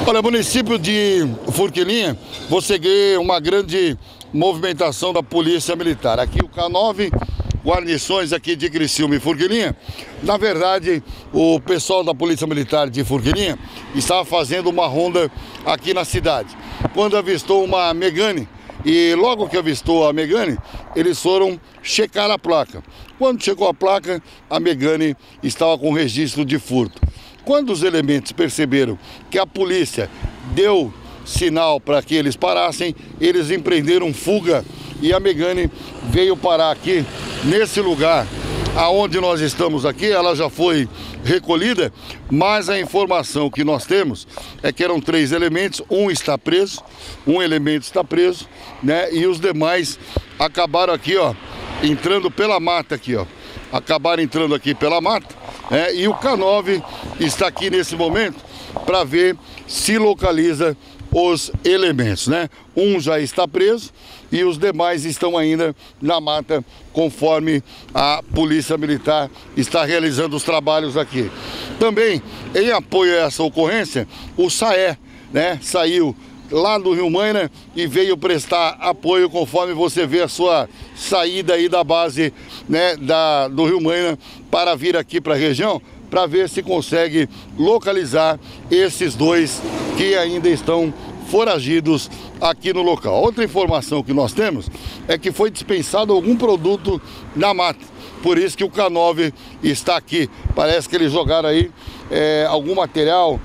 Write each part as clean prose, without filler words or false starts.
Olha, município de Forquilinha, você vê uma grande movimentação da Polícia Militar. Aqui o K9, guarnições aqui de Criciúma e Forquilinha. Na verdade, o pessoal da Polícia Militar de Forquilinha estava fazendo uma ronda aqui na cidade, quando avistou uma Megane. E logo que avistou a Megane, eles foram checar a placa. Quando chegou a placa, a Megane estava com registro de furto. Quando os elementos perceberam que a polícia deu sinal para que eles parassem, eles empreenderam fuga e a Megane veio parar aqui nesse lugar aonde nós estamos aqui. Ela já foi recolhida, mas a informação que nós temos é que eram 3 elementos, um está preso, um elemento está preso, né? E os demais acabaram aqui, ó, entrando pela mata aqui, ó. Acabaram entrando aqui pela mata, né? E o K9 está aqui nesse momento para ver se localiza os elementos, né? Um já está preso e os demais estão ainda na mata, conforme a Polícia Militar está realizando os trabalhos aqui. Também, em apoio a essa ocorrência, o SAE, né, saiu lá do Rio Maina e veio prestar apoio, conforme você vê a sua saída aí da base, né, do Rio Maina, para vir aqui para a região, para ver se consegue localizar esses 2 que ainda estão foragidos aqui no local. Outra informação que nós temos é que foi dispensado algum produto na mata, por isso que o K9 está aqui. Parece que eles jogaram aí algum material,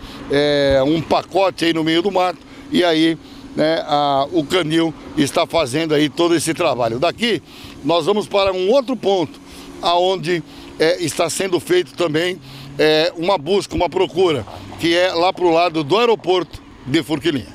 um pacote aí no meio do mato, e aí, né, o canil está fazendo aí todo esse trabalho. Daqui nós vamos para um outro ponto, aonde está sendo feito também uma busca, uma procura, que é lá para o lado do aeroporto de Forquilinha.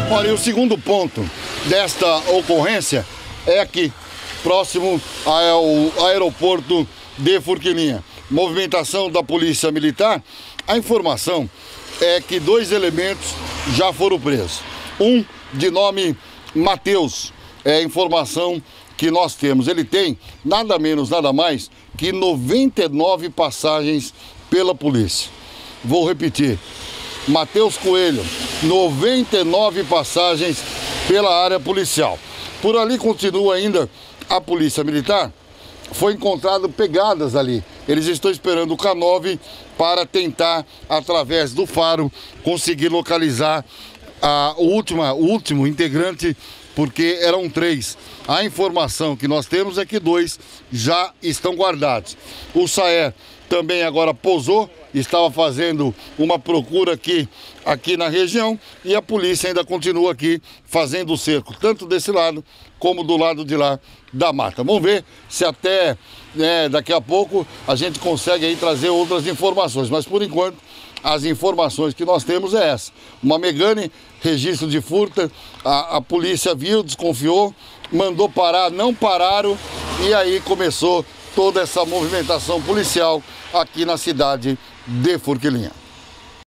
Olha, e o segundo ponto desta ocorrência é aqui, próximo ao aeroporto de Forquilinha. Movimentação da Polícia Militar. A informação é que 2 elementos já foram presos. Um de nome Matheus, é a informação que nós temos. Ele tem nada menos, nada mais que 99 passagens pela polícia. Vou repetir. Matheus Coelho, 99 passagens pela área policial. Por ali continua ainda a Polícia Militar. Foi encontrado pegadas ali. Eles estão esperando o K9 para tentar, através do faro, conseguir localizar o último integrante, porque eram 3. A informação que nós temos é que 2 já estão guardados. O Saer também agora pousou, estava fazendo uma procura aqui na região, e a polícia ainda continua aqui fazendo o cerco, tanto desse lado como do lado de lá da mata. Vamos ver se até daqui a pouco a gente consegue aí trazer outras informações, mas por enquanto as informações que nós temos é essa. Uma Megane, registro de furto, a polícia viu, desconfiou, mandou parar, não pararam, e aí começou toda essa movimentação policial aqui na cidade de Forquilinha.